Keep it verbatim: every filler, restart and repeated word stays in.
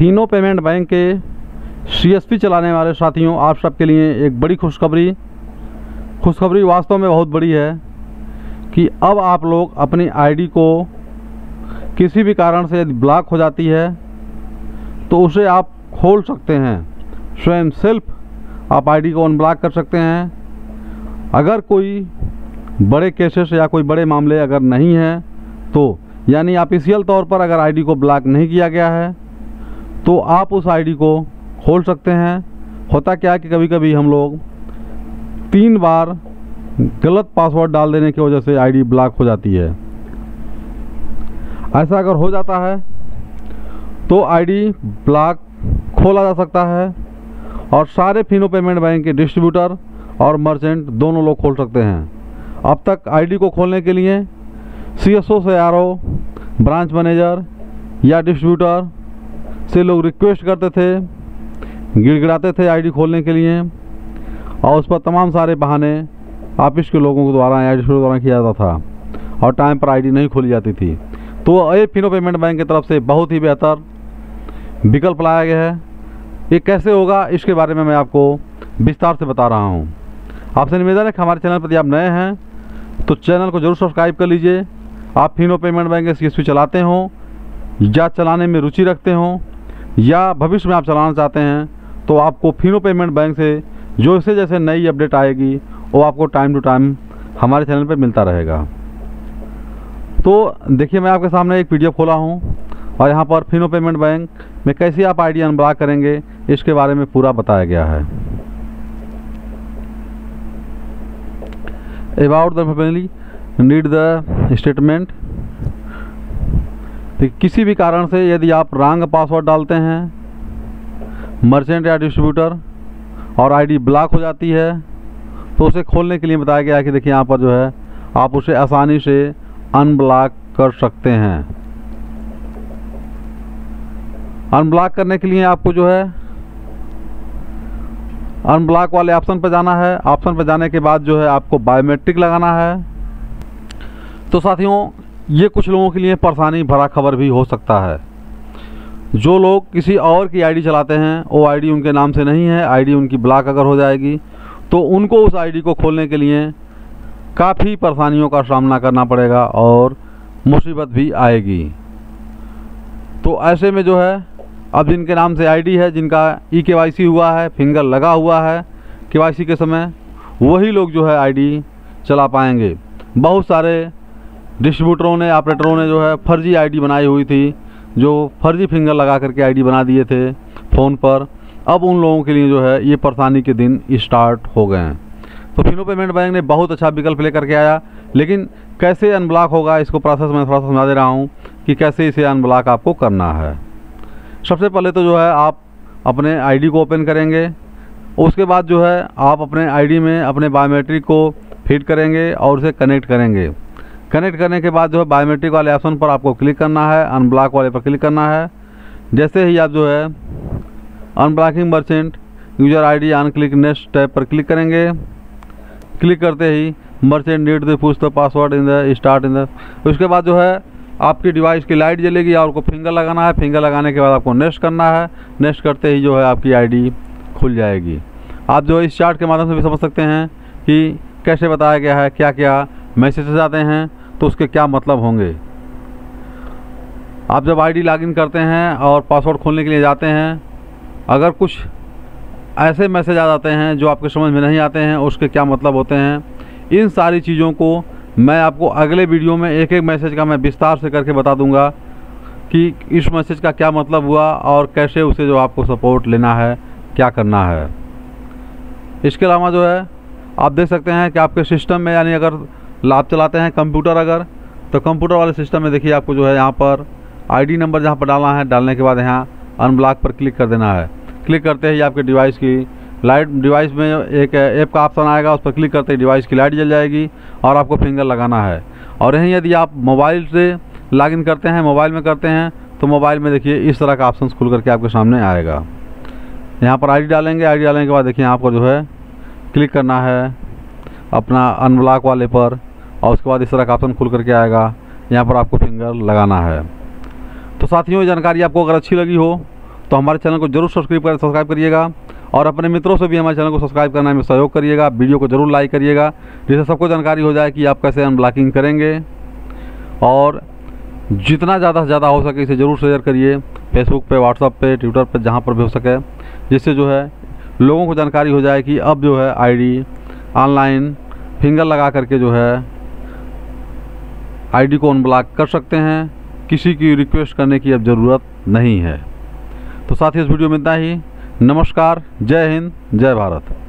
Fino payment bank के CSP चलाने वाले साथियों, आप सबके लिए एक बड़ी खुशखबरी खुशखबरी वास्तव में बहुत बड़ी है कि अब आप लोग अपनी आईडी को किसी भी कारण से यदि ब्लॉक हो जाती है तो उसे आप खोल सकते हैं। स्वयं सेल्फ आप आईडी को अनब्लॉक कर सकते हैं। अगर कोई बड़े केसेस या कोई बड़े मामले अगर नहीं है तो, यानी ऑफिशियल तौर पर अगर आईडी को ब्लॉक नहीं किया गया है तो आप उस आईडी को खोल सकते हैं। होता क्या है कि कभी कभी हम लोग तीन बार गलत पासवर्ड डाल देने की वजह से आईडी ब्लॉक हो जाती है। ऐसा अगर हो जाता है तो आईडी ब्लॉक खोला जा सकता है और सारे फिनो पेमेंट बैंक के डिस्ट्रीब्यूटर और मर्चेंट दोनों लोग खोल सकते हैं। अब तक आईडी को खोलने के लिए सीएसओ से आरओ, ब्रांच मैनेजर या डिस्ट्रीब्यूटर से लोग रिक्वेस्ट करते थे, गिड़गिड़ाते थे आईडी खोलने के लिए, और उस पर तमाम सारे बहाने ऑफिस के लोगों के द्वारा या डिस्ट्रीब्यूटर द्वारा किया जाता था और टाइम पर आईडी नहीं खोली जाती थी। तो ये फिनो पेमेंट बैंक की तरफ से बहुत ही बेहतर विकल्प लाया गया है। ये कैसे होगा इसके बारे में मैं आपको विस्तार से बता रहा हूँ। आपसे निवेदन है कि हमारे चैनल पर यदि आप नए हैं तो चैनल को जरूर सब्सक्राइब कर लीजिए। आप फिनो पेमेंट बैंक के सीएसपी चलाते हों या चलाने में रुचि रखते हों या भविष्य में आप चलाना चाहते हैं तो आपको फिनो पेमेंट बैंक से जो जैसे जैसे नई अपडेट आएगी वो आपको टाइम टू टाइम हमारे चैनल पर मिलता रहेगा। तो देखिए, मैं आपके सामने एक पीडीएफ खोला हूँ और यहाँ पर फिनो पेमेंट बैंक में कैसे आप आईडी अनब्लॉक करेंगे इसके बारे में पूरा बताया गया है। About the family need the statement. किसी भी कारण से यदि आप रॉन्ग पासवर्ड डालते हैं मर्चेंट या डिस्ट्रीब्यूटर और आईडी ब्लॉक हो जाती है तो उसे खोलने के लिए बताया गया है कि देखिए यहाँ पर जो है आप उसे आसानी से अनब्लॉक कर सकते हैं। अनब्लॉक करने के लिए आपको जो है अनब्लॉक वाले ऑप्शन पर जाना है। ऑप्शन पर जाने के बाद जो है आपको बायोमेट्रिक लगाना है। तो साथियों, ये कुछ लोगों के लिए परेशानी भरा खबर भी हो सकता है। जो लोग किसी और की आईडी चलाते हैं वो आईडी उनके नाम से नहीं है, आईडी उनकी ब्लॉक अगर हो जाएगी तो उनको उस आईडी को खोलने के लिए काफ़ी परेशानियों का सामना करना पड़ेगा और मुसीबत भी आएगी। तो ऐसे में जो है अब जिनके नाम से आईडी है, जिनका ई केवाईसी हुआ है, फिंगर लगा हुआ है केवाईसी के समय, वही लोग जो है आईडी चला पाएंगे। बहुत सारे डिस्ट्रीब्यूटरों ने, ऑपरेटरों ने जो है फर्जी आईडी बनाई हुई थी, जो फर्जी फिंगर लगा करके आईडी बना दिए थे फ़ोन पर। अब उन लोगों के लिए जो है ये परेशानी के दिन स्टार्ट हो गए हैं। तो फिनो पेमेंट बैंक ने बहुत अच्छा विकल्प लेकर के आया, लेकिन कैसे अनब्लॉक होगा इसको प्रोसेस मैं थोड़ा सा समझा दे रहा हूँ कि कैसे इसे अनब्लॉक आपको करना है। सबसे पहले तो जो है आप अपने आईडी को ओपन करेंगे। उसके बाद जो है आप अपने आईडी में अपने बायोमेट्रिक को फीड करेंगे और उसे कनेक्ट करेंगे। कनेक्ट करने के बाद जो है बायोमेट्रिक वाले ऑप्शन पर आपको क्लिक करना है, अनब्लॉक वाले पर क्लिक करना है। जैसे ही आप जो है unblocking merchant user ID on click next tab पर क्लिक करेंगे। क्लिक करते ही merchant need the push the password in the start in the, उसके बाद जो है आपकी डिवाइस की लाइट जलेगी और आपको फिंगर लगाना है। फिंगर लगाने के बाद आपको नेक्स्ट करना है। नेक्स्ट करते ही जो है आपकी आईडी खुल जाएगी। आप जो है इस चार्ट के माध्यम से भी समझ सकते हैं कि कैसे बताया गया है, क्या क्या मैसेजेस आते हैं तो उसके क्या मतलब होंगे। आप जब आईडी लॉगिन करते हैं और पासवर्ड खोलने के लिए जाते हैं, अगर कुछ ऐसे मैसेज आ जाते हैं जो आपके समझ में नहीं आते हैं, उसके क्या मतलब होते हैं, इन सारी चीज़ों को मैं आपको अगले वीडियो में एक एक मैसेज का मैं विस्तार से करके बता दूंगा कि इस मैसेज का क्या मतलब हुआ और कैसे उसे जो आपको सपोर्ट लेना है, क्या करना है। इसके अलावा जो है आप देख सकते हैं कि आपके सिस्टम में, यानी अगर आप चलाते हैं कंप्यूटर अगर, तो कंप्यूटर वाले सिस्टम में देखिए आपको जो है यहाँ पर आईडी नंबर जहाँ पर डालना है, डालने के बाद यहाँ अनब्लॉक पर क्लिक कर देना है। क्लिक करते ही आपके डिवाइस की लाइट, डिवाइस में एक ऐप का ऑप्शन आएगा, उस पर क्लिक करते ही डिवाइस की लाइट जल जाएगी और आपको फिंगर लगाना है। और यहीं यदि आप मोबाइल से लॉगिन करते हैं, मोबाइल में करते हैं, तो मोबाइल में देखिए इस तरह का ऑप्शन खुल करके आपके सामने आएगा। यहाँ पर आईडी डालेंगे। आईडी डालने के बाद देखिए यहाँ पर जो है क्लिक करना है अपना अनब्लॉक वाले पर और उसके बाद इस तरह का ऑप्शन खुल करके आएगा। यहाँ पर आपको फिंगर लगाना है। तो साथियों, ये जानकारी आपको अगर अच्छी लगी हो तो हमारे चैनल को जरूर सब्सक्राइब कर सब्सक्राइब करिएगा और अपने मित्रों से भी हमारे चैनल को सब्सक्राइब करने में सहयोग करिएगा। वीडियो को जरूर लाइक करिएगा जिससे सबको जानकारी हो जाए कि आप कैसे अनब्लॉकिंग करेंगे। और जितना ज़्यादा से ज़्यादा हो सके इसे ज़रूर शेयर करिए, फेसबुक पे, व्हाट्सएप पे, ट्विटर पे, जहाँ पर भी हो सके, जिससे जो है लोगों को जानकारी हो जाए कि अब जो है आईडी ऑनलाइन फिंगर लगा करके जो है आईडी को अनब्लॉक कर सकते हैं। किसी की रिक्वेस्ट करने की अब ज़रूरत नहीं है। तो साथ ही इस वीडियो में इतना ही। नमस्कार, जय हिंद, जय भारत।